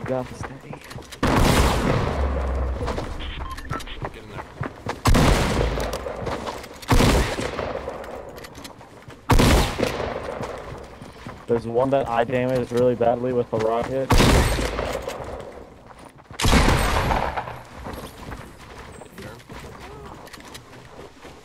got the steady. Get in there. There's one that I damaged really badly with a rocket.